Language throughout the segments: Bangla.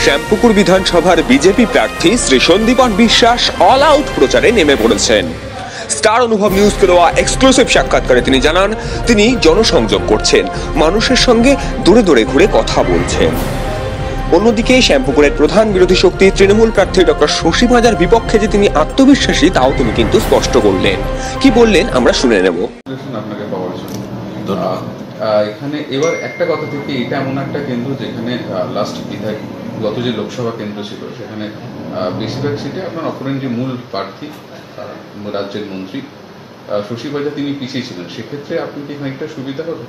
শ্যামপুকুর বিধানসভার বিজেপি প্রার্থী শ্রী সন্দীপন বিশ্বাস অল আউট প্রচারে নেমে পড়েছেন। স্টার অনুভব নিউজ দেওয়া এক্সক্লুসিভ সাক্ষাৎকারে তিনি জানান, তিনি জনসংযোগ করছেন, মানুষের সঙ্গে দূরে দূরে ঘুরে কথা বলছেন। অন্যদিকে শ্যামপুকুরের প্রধান বিরোধী শক্তি তৃণমূল প্রার্থী ডক্টর শশী ভাজার বিপক্ষে যে তিনি আত্মবিশ্বাসী, তাও তিনি কিন্তু স্পষ্ট করলেন। কি বললেন আমরা শুনে নেব। আপনাকে পাওয়ার জন্য ধন্যবাদ। এখানে এবার একটা কথা থেকে, এটা এমন একটা কেন্দ্র যেখানে লাস্ট বিধায়ক গত যে লোকসভা কেন্দ্র ছিল সেখানে বেশিরভাগ সিটে আপনার অপরেন্ট যে মূল প্রার্থী রাজ্যের মন্ত্রী শশী ভাজা তিনি পিছিয়ে ছিলেন, সেক্ষেত্রে আপনি কি খানিকটা সুবিধা হবে?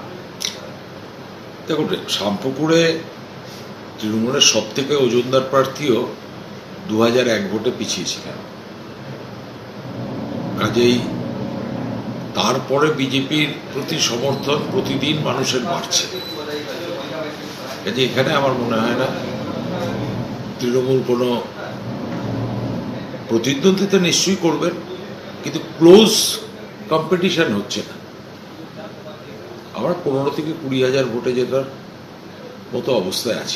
দেখুন, শ্যামপুকুরে তৃণমূলের সব থেকে ওজনদার প্রার্থীও 2001 ভোটে পিছিয়েছিলেন, কাজেই তারপরে বিজেপির প্রতি সমর্থন প্রতিদিন মানুষের বাড়ছে। কাজে এখানে আমার মনে হয় না তৃণমূল কোনো প্রতিদ্বন্দ্বিতা নিশ্চয়ই করবেন, কিন্তু ক্লোজ কম্পিটিশন হচ্ছে না। আমরা 15 থেকে 20 হাজার ভোটে জেতার মতো অবস্থায় আছি।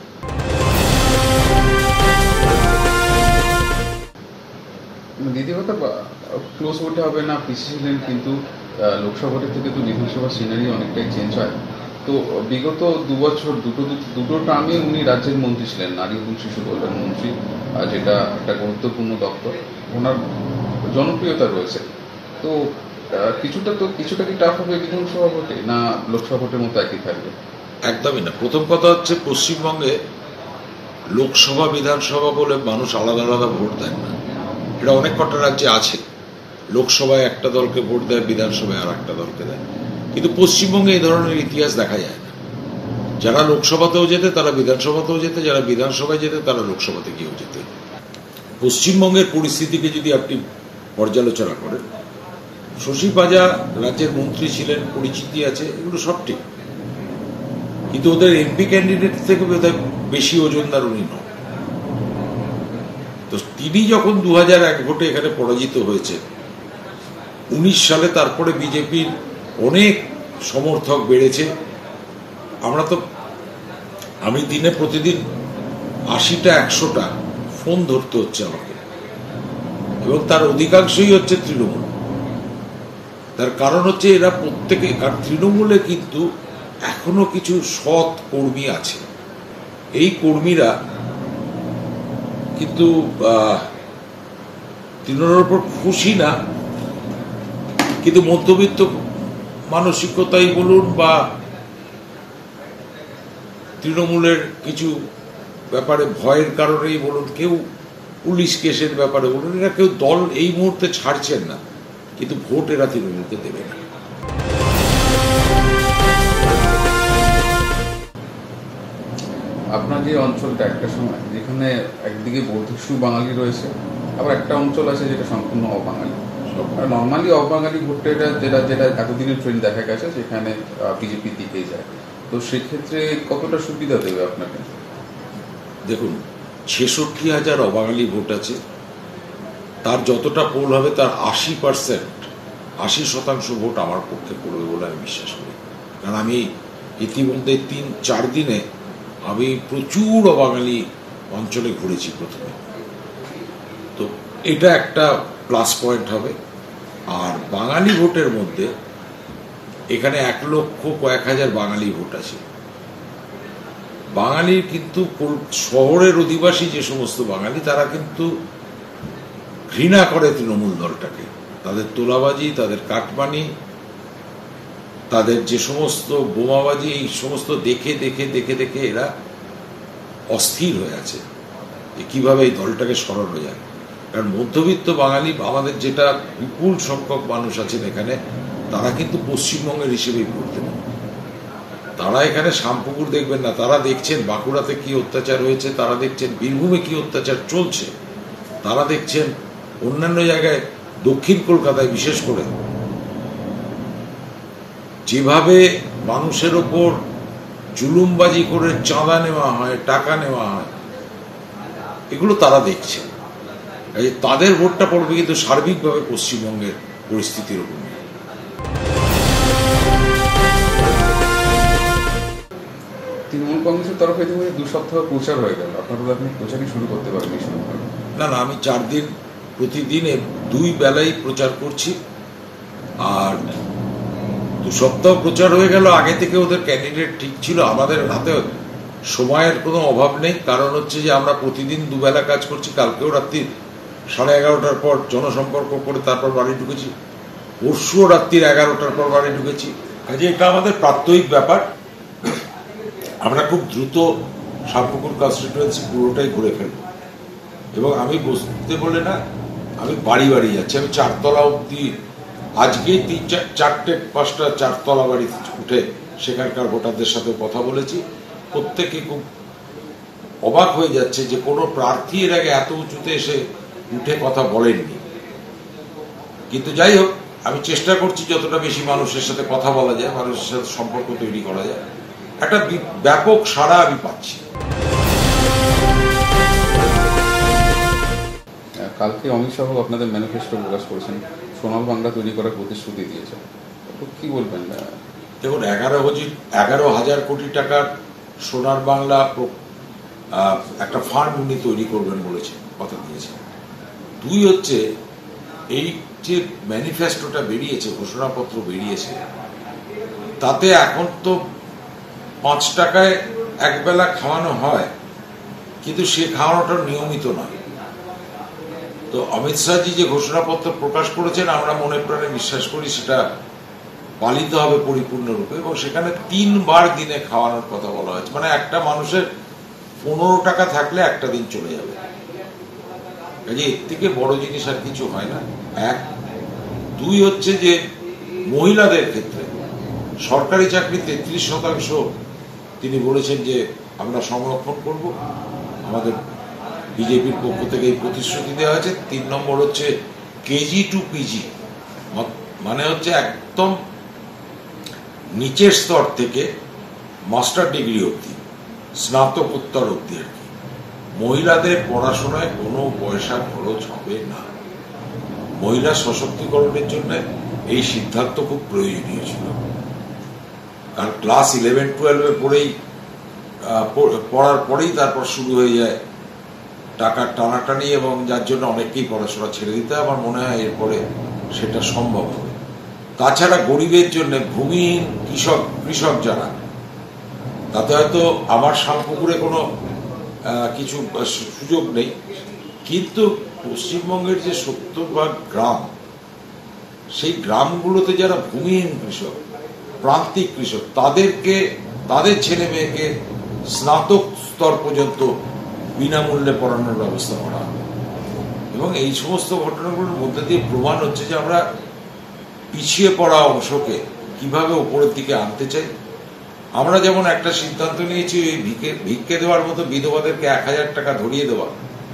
দ্বিতীয় কথা, ক্লোজ ভোটে হবে না পিছিয়ে ছিলেন, কিন্তু লোকসভা ভোটের থেকে তো বিধানসভা সিনারি অনেকটাই চেঞ্জ হয়। তো বিগত 2 বছর দুটো টার্মে উনি রাজ্যের মন্ত্রী ছিলেন, নারী এবং শিশু কল্যাণ মন্ত্রী, যেটা একটা গুরুত্বপূর্ণ দপ্তর। ওনার জনপ্রিয়তা রয়েছে। তো কিছুটা কি টাফ হবে বিধানসভা ভোটে, না লোকসভা ভোটের মতো একই থাকবে? একদমই না। প্রথম কথা হচ্ছে, পশ্চিমবঙ্গে লোকসভা বিধানসভা বলে মানুষ আলাদা আলাদা ভোট দেন না। এটা অনেক কটা রাজ্যে আছে, লোকসভায় একটা দলকে ভোট দেয়, বিধানসভায় আর একটা দলকে দেয়, কিন্তু পশ্চিমবঙ্গে এই ধরনের ইতিহাস দেখা যায় না। যারা লোকসভাতেও যেতে তারা বিধানসভাতেও যেতে, যারা বিধানসভায় যেতে তারা লোকসভাতে গিয়েও যেতে। পশ্চিমবঙ্গের পরিস্থিতিকে যদি আপনি পর্যালোচনা করেন, শশী ভাজা রাজ্যের মন্ত্রী ছিলেন, পরিচিতি আছে, এগুলো সব ঠিক, কিন্তু ওদের এমপি ক্যান্ডিডেট থেকে বোধহয় বেশি ওজনদার উনি নন। তো তিনি যখন 2001 ভোটে এখানে পরাজিত হয়েছে, 19 সালে তারপরে বিজেপির অনেক সমর্থক বেড়েছে। আমি দিনে প্রতিদিন 80টা 100টা ফোন ধরতে হচ্ছে আমাকে, এবং তার অধিকাংশই হচ্ছে তৃণমূল। তার কারণ হচ্ছে এরা প্রত্যেকে, কারণ তৃণমূলে কিন্তু এখনো কিছু সৎ কর্মী আছে। এই কর্মীরা কিন্তু তৃণমূলের উপর খুশি না, কিন্তু মধ্যবিত্ত মানসিকতাই বলুন বা তৃণমূলের কিছু ব্যাপারে ভয়ের কারণেই বলুন, কেউ পুলিশ কেসের ব্যাপারে বলুন, এরা কেউ দল এই মুহূর্তে ছাড়ছেন না, কিন্তু ভোট এরা তৃণমূলকে দেবে না। আপনার যে অঞ্চলটা একটা সময় যেখানে একদিকে বৌদ্ধসু বাঙালি রয়েছে, আবার একটা অঞ্চল আছে যেটা সম্পূর্ণ অবাঙালি। নর্মালি অবাঙালি ভোটটা যেটা এতদিনের ট্রেন্ড দেখা গেছে সেখানে বিজেপির দিকেই যায়। তো সেক্ষেত্রে কতটা সুবিধা দেবে আপনাকে? দেখুন, 66,000 অবাঙালি ভোট আছে, তার যতটা পোল হবে তার 80% ভোট আমার পক্ষে পড়বে বলে আমি বিশ্বাস করি। কারণ আমি ইতিমধ্যে 3-4 দিনে আমি প্রচুর অবাঙালি অঞ্চলে ঘুরেছি প্রথমে, তো এটা একটা প্লাস পয়েন্ট হবে। আর বাঙালি ভোটের মধ্যে এখানে 1 লক্ষ কয়েক হাজার বাঙালি ভোট আছে। বাঙালির কিন্তু শহরের অধিবাসী যে সমস্ত বাঙালি, তারা কিন্তু ঘৃণা করে তৃণমূল দলটাকে। তাদের তোলাবাজি, তাদের কাটমানি, তাদের যে সমস্ত বোমাবাজি, এই সমস্ত দেখে দেখে দেখে দেখে এরা অস্থির হয়ে আছে যে কিভাবে এই দলটাকে সরানো যায়। কারণ মধ্যবিত্ত বাঙালি, আমাদের যেটা বিপুল সংখ্যক মানুষ আছেন এখানে, তারা কিন্তু পশ্চিমবঙ্গের হিসেবেই ভোট দেবেন। তারা এখানে শ্যামপুকুর দেখবেন না, তারা দেখছেন বাঁকুড়াতে কি অত্যাচার হয়েছে, তারা দেখছেন বীরভূমে কি অত্যাচার চলছে, তারা দেখছেন অন্যান্য জায়গায়, দক্ষিণ কলকাতায় বিশেষ করে যেভাবে মানুষের ওপর জুলুমবাজি করে চাঁদা নেওয়া হয়, টাকা নেওয়া হয়, এগুলো তারা দেখছে। তাদের ভোটটা পড়বে কিন্তু সার্বিকভাবে পশ্চিমবঙ্গের পরিস্থিতির উপর। তৃণমূল কংগ্রেসের তরফে থেকে 2 সপ্তাহ প্রচার হয়ে গেল, আপনার বলে আপনি প্রচারই শুরু করতে পারেন এই সময়? না না, আমি 4 দিন প্রতিদিন 2 বেলায় প্রচার করছি। আর 2 সপ্তাহ প্রচার হয়ে গেল। আগে থেকে ওদের ক্যান্ডিডেট ঠিক ছিল। আমাদের হাতে সময়ের কোনো অভাব নেই, কারণ হচ্ছে যে আমরা প্রতিদিন 2 বেলা কাজ করছি। কালকেও রাত্রি 11:30টার পর জনসম্পর্ক করে তারপর বাড়ি ঢুকেছি, পরশুও রাত্রি 11টার পর বাড়ি ঢুকেছি। কাজে এটা আমাদের প্রাত্যহিক ব্যাপার। আমরা খুব দ্রুত শামপুকুর কনস্টিটুয়েন্সি পুরোটাই ঘুরে ফেলব। এবং আমি বসতে বলে না, আমি বাড়ি বাড়ি যাচ্ছি। আমি 4 তলা অব্দি আজকেই 4-5টা 4 তলা বাড়ি উঠে সেখানকার ভোটারদের সাথে কথা বলেছি। প্রত্যেকে খুব অবাক হয়ে যাচ্ছে যে কোনো প্রার্থী এর আগে এত উঁচুতে এসে উঠে কথা বলেননি। কিন্তু যাই হোক, আমি চেষ্টা করছি যতটা বেশি মানুষের সাথে কথা বলা যায়, মানুষের সাথে সম্পর্ক তৈরি করা যায়। একটা ব্যাপক সাড়া আমি পাচ্ছি। কালকে অমিত শাহ আপনাদের ম্যানিফেস্টো প্রকাশ করেছেন, সোনার বাংলা তৈরি করার প্রতিশ্রুতি দিয়েছেন, তো কি বলবেন? দেখুন, 11,000 কোটি টাকার সোনার বাংলা একটা ফান্ড উনি তৈরি করবেন বলেছেন, কথা দিয়েছেন। 2 হচ্ছে এই যে ম্যানিফেস্টোটা বেরিয়েছে, ঘোষণাপত্র বেরিয়েছে, তাতে এখন তো 5 টাকায় একবেলা খাওয়ানো হয়, কিন্তু সে খাওয়ানোটা নিয়মিত নয়। তো অমিত শাহজি যে ঘোষণাপত্র প্রকাশ করেছেন, আমরা মনে প্রাণে বিশ্বাস করি সেটা পালিত হবে পরিপূর্ণরূপে। এবং সেখানে 3 বার দিনে খাওয়ানোর কথা বলা হয়েছে। মানে একটা মানুষের 15 টাকা থাকলে একটা দিন চলে যাবে। কাজে এর থেকে বড় জিনিস আর কিছু হয় না। 1। 2 হচ্ছে যে মহিলাদের ক্ষেত্রে সরকারি চাকরি 33% তিনি বলেছেন যে আমরা সংরক্ষণ করব। আমাদের বিজেপির পক্ষ থেকে এই প্রতিশ্রুতি দেওয়া হয়েছে। 3 নম্বর হচ্ছে কেজি টু পিজি, মানে হচ্ছে একদম নিচের স্তর থেকে মাস্টার ডিগ্রি অবধি, স্নাতকোত্তর অবধি আর কি, মহিলাদের পড়াশোনায় কোনো পয়সা খরচ হবে না। মহিলা সশক্তিকরণের জন্য এই সিদ্ধান্ত খুব প্রয়োজনীয় ছিল। কারণ ক্লাস 11-12 পড়ার পরেই তারপর শুরু হয়ে যায় টাকার টানাটানি, এবং যার জন্য অনেককেই পড়াশোনা ছেড়ে দিতে হয়। আমার মনে হয় এরপরে সেটা সম্ভব হবে। তাছাড়া গরিবের জন্য ভূমিহীন কৃষক যারা, তাতে হয়তো আমার শামপুকুরে কোনো কিছু সুযোগ নেই, কিন্তু পশ্চিমবঙ্গের যে 70 গ্রাম, সেই গ্রামগুলোতে যারা ভূমিহীন কৃষক, প্রান্তিক কৃষক, তাদের ছেলে মেয়েকে স্নাতক স্তর পর্যন্ত বিনামূল্যে পড়ানোর ব্যবস্থা করা হবে। এবং এই সমস্ত ঘটনাগুলোর মধ্যে দিয়ে প্রমাণ হচ্ছে যে আমরা পিছিয়ে পড়া অংশকে কিভাবে উপরের দিকে আনতে চাই। আমরা যেমন একটা সিদ্ধান্ত নিয়েছি, ওই ভিক্ষে দেওয়ার মতো বিধবাদেরকে 1,000 টাকা ধরিয়ে দেওয়া,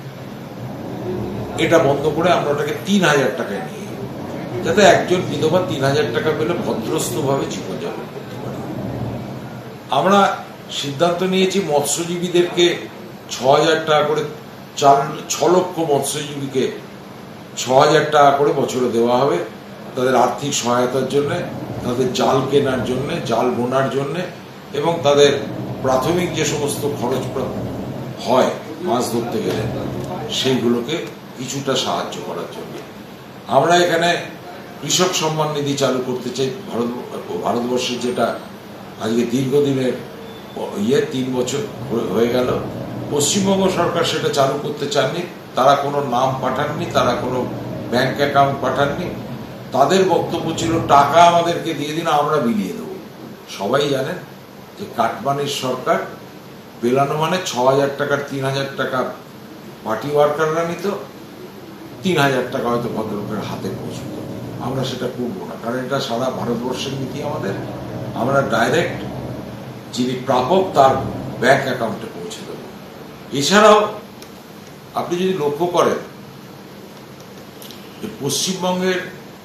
এটা বন্ধ করে আমরা ওটাকে 3,000 টাকায় নিয়ে, যাতে একজন বিধবা 3,000 টাকা পেলে ভদ্রস্থভাবে জীবনযাপন করতে পারে। আমরা সিদ্ধান্ত নিয়েছি মৎস্যজীবীদেরকে 6,000 টাকা করে, 6 লক্ষ মৎস্যজীবীকে 6,000 টাকা করে বছরে দেওয়া হবে, তাদের আর্থিক সহায়তার জন্য, তাদের জাল কেনার জন্য, জাল বোনার জন্য, এবং তাদের প্রাথমিক যে সমস্ত খরচ হয় মাছ ধরতে গেলে সেইগুলোকে কিছুটা সাহায্য করার জন্য। আমরা এখানে কৃষক সম্মান নিধি চালু করতে চাই। ভারতবর্ষের যেটা আজকে দীর্ঘদিনের 3 বছর হয়ে গেল, পশ্চিমবঙ্গ সরকার সেটা চালু করতে চাননি। তারা কোনো নাম পাঠাননি, তারা কোনো ব্যাংক অ্যাকাউন্ট পাঠাননি। তাদের বক্তব্য ছিল টাকা আমাদেরকে দিয়ে দিন, আমরা বিলিয়ে দেবো। সবাই জানেন যে কাটমানির সরকার পেলানো মানে 6,000 টাকার 3,000 টাকা পার্টি ওয়ার্কাররা নিত, 3,000 টাকা হয়তো ভদ্রলোকের হাতে পৌঁছত। আমরা সেটা করবো না, কারণ এটা সারা ভারতবর্ষের নীতি আমাদের। আমরা ডাইরেক্ট যিনি প্রাপক তার ব্যাংক অ্যাকাউন্টে পৌঁছে দেব। এছাড়াও আপনি যদি লক্ষ্য করেন, পশ্চিমবঙ্গের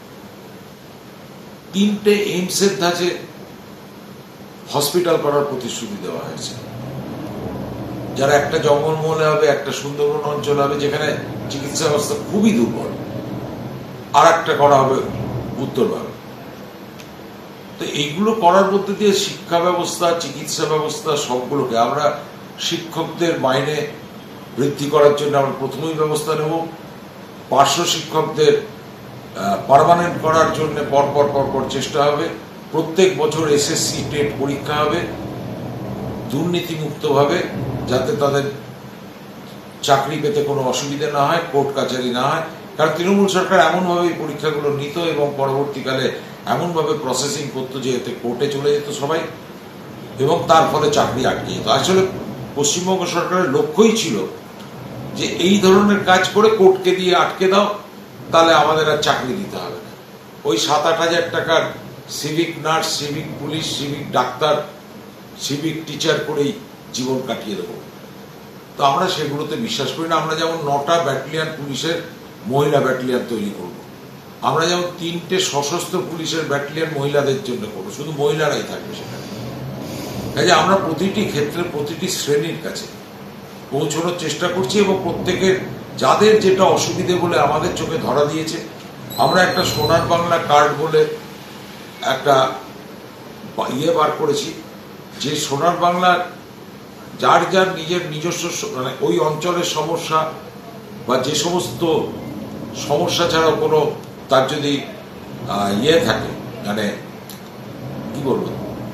3টে এইমসের ধাঁচে হসপিটাল করার প্রতিশ্রুতি দেওয়া হয়েছে, যারা একটা জঙ্গলমহলে হবে, একটা সুন্দরবন অঞ্চল হবে যেখানে চিকিৎসা ব্যবস্থা খুবই দুর্বল, আর একটা করা হবে উত্তরভারত। তো এইগুলো করার মধ্যে দিয়ে শিক্ষা ব্যবস্থা, চিকিৎসা ব্যবস্থা সবগুলোকে আমরা শিক্ষকদের মাইনে বৃদ্ধি করার জন্য আমরা প্রথমেই ব্যবস্থা নেব। পার্শ্ব শিক্ষকদের পার্মানেন্ট করার জন্য পরপর চেষ্টা হবে। প্রত্যেক বছর এসএসসি টেট পরীক্ষা হবে দুর্নীতিমুক্তভাবে, যাতে তাদের চাকরি পেতে কোনো অসুবিধা না হয়, কোর্ট কাছারি না হয়। কারণ তৃণমূল সরকার এমনভাবে এই পরীক্ষাগুলো নিত এবং পরবর্তীকালে এমনভাবে প্রসেসিং করতো যে এতে কোর্টে চলে যেত সবাই, এবং তার ফলে চাকরি আটকে যেত। আসলে পশ্চিমবঙ্গ সরকারের লক্ষ্যই ছিল যে এই ধরনের কাজ করে কোর্টকে দিয়ে আটকে দাও, তাহলে আমাদের আর চাকরি দিতে হবে না। ওই 7-8 হাজার টাকার civic nurse, civic police, civic doctor, civic teacher করেই জীবন কাটিয়ে দেবো। তো আমরা সেগুলোতে বিশ্বাস করি না। আমরা যেমন 9টা ব্যাটালিয়ান পুলিশের মহিলা ব্যাটালিয়ান তৈরি করব, আমরা যেমন 3টে সশস্ত্র পুলিশের ব্যাটালিয়ান মহিলাদের জন্য করবো, শুধু মহিলারাই থাকবে সেখানে। কাজে আমরা প্রতিটি ক্ষেত্রে প্রতিটি শ্রেণীর কাছে পৌঁছানোর চেষ্টা করছি এবং প্রত্যেকের যাদের যেটা অসুবিধে বলে আমাদের চোখে ধরা দিয়েছে, আমরা একটা সোনার বাংলা কার্ড বলে একটা বার করেছি, যে সোনার বাংলার যার যার নিজস্ব মানে ওই অঞ্চলের সমস্যা বা যে সমস্ত সমস্যা ছাড়াও কোনো তার যদি থাকে, মানে কি বলবো,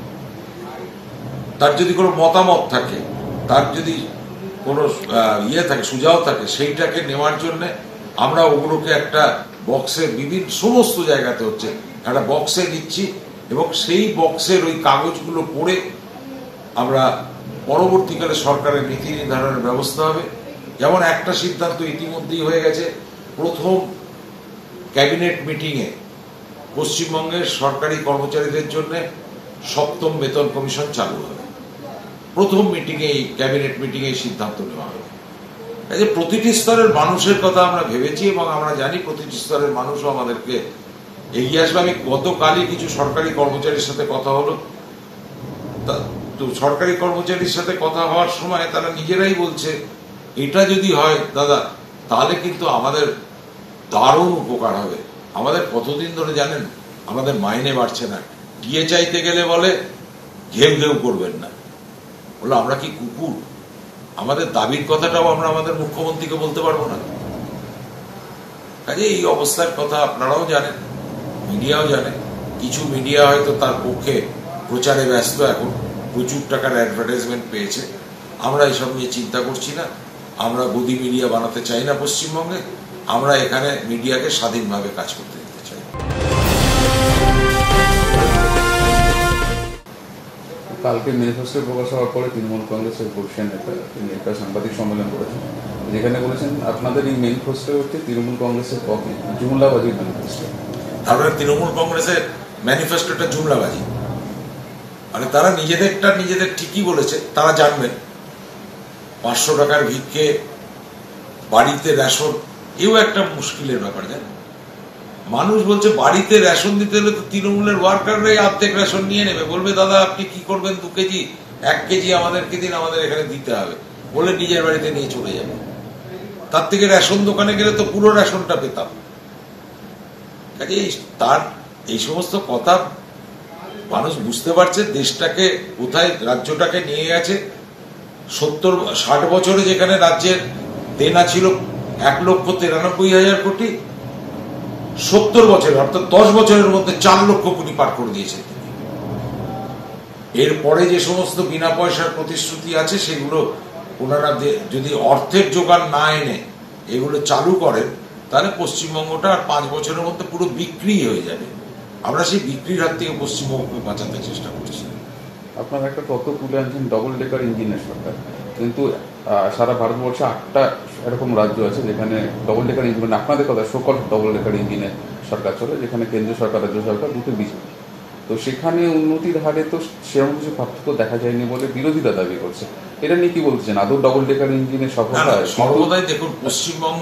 তার যদি কোনো মতামত থাকে, তার যদি কোনো থাকে, সুঝাও থাকে, সেইটাকে নেওয়ার জন্য আমরা ওগুলোকে একটা বক্সে বিভিন্ন সমস্ত জায়গাতে হচ্ছে একটা বক্সে দিচ্ছি, এবং সেই বক্সের ওই কাগজগুলো পড়ে আমরা পরবর্তীকালে সরকারের নীতি নির্ধারণের ব্যবস্থা হবে। যেমন একটা সিদ্ধান্ত ইতিমধ্যেই হয়ে গেছে, প্রথম ক্যাবিনেট মিটিংয়ে পশ্চিমবঙ্গের সরকারি কর্মচারীদের জন্য 7ম বেতন কমিশন চালু হবে। প্রথম মিটিংয়ে, ক্যাবিনেট মিটিংয়ে সিদ্ধান্ত নেওয়া হবে। এই যে প্রতিটি স্তরের মানুষের কথা আমরা ভেবেছি এবং আমরা জানি প্রতিটি স্তরের মানুষও আমাদেরকে এগিয়ে আসবে। আমি গতকালই কিছু সরকারি কর্মচারীর সাথে কথা হলো, তো সরকারি কর্মচারীর সাথে কথা হওয়ার সময় তারা নিজেরাই বলছে, এটা যদি হয় দাদা, তাহলে কিন্তু আমাদের দারুণ উপকার হবে। আমাদের কতদিন ধরে জানেন আমাদের মাইনে বাড়ছে না, গিয়ে চাইতে গেলে বলে ঘেউ ঘেউ করবেন না। বললো আমরা কি কুকুর? আমাদের দাবির কথাটাও আমরা আমাদের মুখ্যমন্ত্রীকে বলতে পারবো না। কাজে এই অবস্থার কথা আপনারাও জানেন, মিডিয়াও জানে। কিছু মিডিয়া হয়তো তার পক্ষে প্রচারে ব্যস্ত, এখন প্রচুর টাকার অ্যাডভার্টাইজমেন্ট পেয়েছে। আমরা এসব নিয়ে চিন্তা করছি না, আমরা গদি মিডিয়া বানাতে চাই না পশ্চিমবঙ্গে। আমরা এখানে মিডিয়াকে স্বাধীনভাবে কাজ করতে দিতে চাই। কালকে ম্যানিফেস্টো প্রকাশ হওয়ার পরে তৃণমূল কংগ্রেসের বর্ষীয় নেতা তিনি একটা সাংবাদিক সম্মেলন করেছেন, যেখানে বলেছেন আপনাদের এই ম্যানিফেস্টো হচ্ছে তৃণমূল কংগ্রেসের কপি, জুমলাবাজির ম্যানিফেস্টো। তারপরে তৃণমূল কংগ্রেসের ম্যানিফেস্টোটা জুমলাবাজি, মানে তারা নিজেদের ঠিকই বলেছে। তারা জানবেন 500 টাকার ভিক্ষে, বাড়িতে রেশন, এও একটা মুশকিলের ব্যাপার। জানেন, মানুষ বলছে বাড়িতে রেশন দিতে হলে তো তৃণমূলের ওয়ার্কাররাই অর্ধেক রেশন নিয়ে নেবে, বলবে দাদা আপনি কি করবেন, 2 কেজি 1 কেজি আমাদেরকে দিন, আমাদের এখানে দিতে হবে, বলে নিজের বাড়িতে নিয়ে চলে যাবে। তার থেকে রেশন দোকানে গেলে তো পুরো রেশনটা পেতাম। তার এই সমস্ত কথা মানুষ বুঝতে পারছে দেশটাকে কোথায়, রাজ্যটাকে নিয়ে গেছে। 60 বছরে যেখানে রাজ্যের দেনা ছিল 1,93,000 কোটি, 70 বছরে অর্থাৎ 10 বছরের মধ্যে 4 লক্ষ কোটি পার করে দিয়েছে। এরপরে যে সমস্ত বিনা পয়সার প্রতিশ্রুতি আছে সেগুলো ওনারা যদি অর্থের যোগান না এনে এগুলো চালু করেন, তাহলে পশ্চিমবঙ্গটা আর 5 বছরের মধ্যে পুরো বিক্রি হয়ে যাবে। আমরা সেই বিক্রির হাত থেকে পশ্চিমবঙ্গকে বাঁচাতে চেষ্টা করছি। আপনারা একটা তথ্য তুলে আনছেন ডবল ডেকার ইঞ্জিনের সরকার, কিন্তু সারা ভারতবর্ষে 8টা এরকম রাজ্য আছে যেখানে ডবল ডেকার ইঞ্জিন, মানে আপনাদের কথা সকল ডবল ডেকার ইঞ্জিনের সরকার চলে, যেখানে কেন্দ্রীয় সরকার রাজ্য সরকার দুটো বিজেপি। তো সেখানে উন্নতির হারে তো সেরকম কিছু পার্থক্য দেখা যায়নি বলে বিরোধীরা দাবি করছে। এটা নিয়ে কি বলছেন, আদৌ ডবল ডেকার ইঞ্জিনের সফলতা? সর্বদাই দেখুন, পশ্চিমবঙ্গ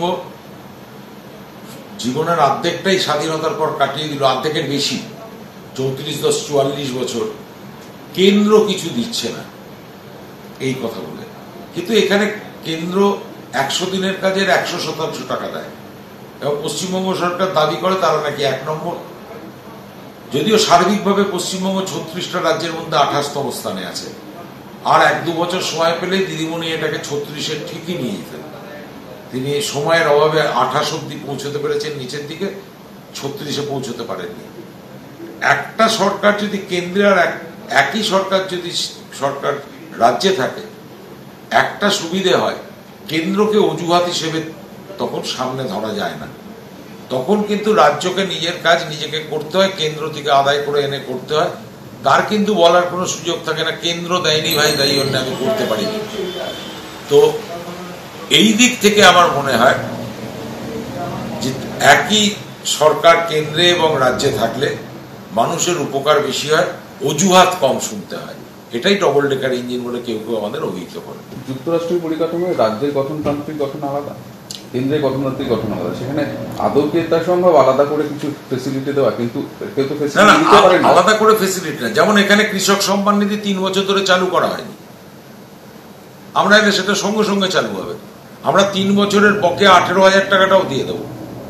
জীবনের অর্ধেকটাই স্বাধীনতার পর কাটিয়ে দিল, অর্ধেকের বেশি, 34-44 বছর কেন্দ্র কিছু দিচ্ছে না এই কথা বলে। কিন্তু এখানে কেন্দ্র 100 দিনের কাজের 100% টাকা দেয়, এবং পশ্চিমবঙ্গ সরকার দাবি করে তারা নাকি 1 নম্বর। যদিও সার্বিকভাবে পশ্চিমবঙ্গ 36টা রাজ্যের মধ্যে 28তম স্থানে আছে, আর 1-2 বছর সময় পেলে দিদিমণি এটাকে 36-এ ঠিকই নিয়ে যেতেন। তিনি সময়ের অভাবে 28 অব্দি পৌঁছতে পেরেছেন, নিচের দিকে 36-এ পৌঁছতে পারেননি। একটা সরকার যদি কেন্দ্রে আর একই সরকার যদি সরকার রাজ্যে থাকে, একটা সুবিধে হয়, কেন্দ্রকে অজুহাত হিসেবে তখন সামনে ধরা যায় না। তখন কিন্তু রাজ্যকে নিজের কাজ নিজেকে করতে হয়, কেন্দ্র থেকে আদায় করে এনে করতে হয়। তার কিন্তু বলার কোনো সুযোগ থাকে না, কেন্দ্র দেয়নি ভাই, তাই জন্য আমি করতে পারিনি। তো এই দিক থেকে আমার মনে হয় যে একই সরকার কেন্দ্রে এবং রাজ্যে থাকলে মানুষের উপকার বেশি হয়, অজুহাত কম শুনতে হয়। এটাই ডবল ডেকার ইঞ্জিন বলে কেউ কেউ আমাদের অভিহিত করে। যুক্তরাষ্ট্রের পরিকাঠামোয় রাজ্যের গঠনতান্ত্রিক গঠন আলাদা, কেন্দ্রের গঠনতান্ত্রিক গঠন আলাদা। সেখানে আদৌ কি তা সম্ভব আলাদা করে কিছু ফেসিলিটি দেওয়া? কিন্তু কেউ তো ফেসিলিটি দিতে পারে না। আলাদা করে ফেসিলিটি না, যেমন এখানে কৃষক সম্মান নিধি 3 বছর ধরে চালু করা হয়নি। আমরা এলে সেটা সঙ্গে সঙ্গে চালু হবে। আমরা 3 বছরের বকেয়া 18,000 টাকাটাও দিয়ে দেব।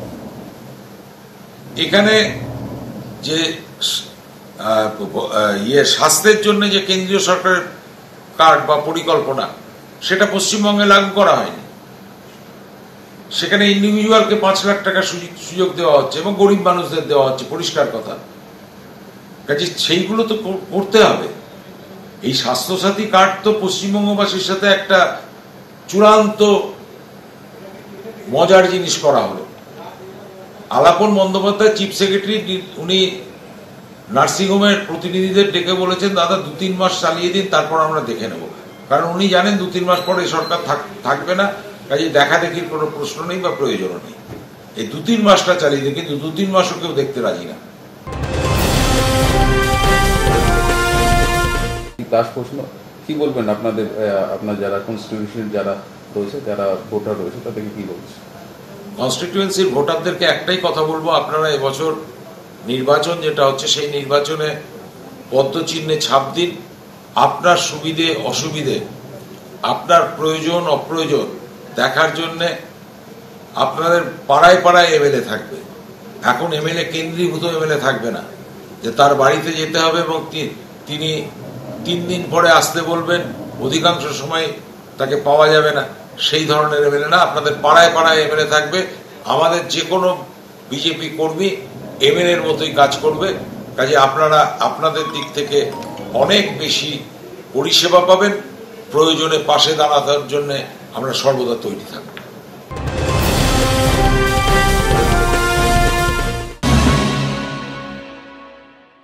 এখানে যে স্বাস্থ্যের জন্য যে কেন্দ্রীয় সরকারের কার্ড বা পরিকল্পনা, সেটা পশ্চিমবঙ্গে লাগু করা হয়নি। সেখানে ইন্ডিভিজুয়ালকে 5 লাখ টাকা সুযোগ দেওয়া হচ্ছে এবং গরিব মানুষদের দেওয়া হচ্ছে, পরিষ্কার কথা। কাজে সেইগুলো তো করতে হবে। এই স্বাস্থ্যসাথী কার্ড তো পশ্চিমবঙ্গবাসীর সাথে একটা চূড়ান্ত মজার জিনিস করা হলো। আলাপন বন্দ্যোপাধ্যায় চিফ সেক্রেটারি, উনি নার্সিংহোমের প্রতিনিধিদের ডেকে বলেছেন, দাদা 2-3 মাস চালিয়ে দিন, তারপর আমরা দেখে নেব। কারণ উনি জানেন 2-3 মাস পরে সরকার থাকবে না, কাজে দেখা দেখির কোনো প্রশ্ন নেই বা প্রয়োজনও নেই। এই 2-3 মাসটা চালিয়ে দিন, কিন্তু 2-3 মাসও কেউ দেখতে রাজি না। লাস্ট প্রশ্ন, কি বলবেন আপনার যারা কনস্টিটিউশন যারা রয়েছে, যারা ভোটার রয়েছে, তাদেরকে কি বলছে? কনস্টিটিউয়েন্সির ভোটারদেরকে একটাই কথা বলবো, আপনারা এবছর নির্বাচন যেটা হচ্ছে, সেই নির্বাচনে পদ্মচিহ্নে ছাপ দিন। আপনার সুবিধে অসুবিধে, আপনার প্রয়োজন অপ্রয়োজন দেখার জন্যে আপনাদের পাড়ায় পাড়ায় এমএলএ থাকবে। এখন এমএলএ কেন্দ্রীভূত এমএলএ থাকবে না, যে তার বাড়িতে যেতে হবে এবং তিনি 3 দিন পরে আসতে বলবেন, অধিকাংশ সময় তাকে পাওয়া যাবে না, সেই ধরনের এমএলএ না। আপনাদের পাড়ায় পাড়ায় এমএলএ থাকবে। আমাদের যে কোনো বিজেপি কর্মী এমএলএর মতোই কাজ করবে। কাজে আপনারা আপনাদের দিক থেকে অনেক বেশি পরিষেবা পাবেন। প্রয়োজনে পাশে দাঁড়ানোর জন্য আমরা সর্বদা তৈরি থাকব।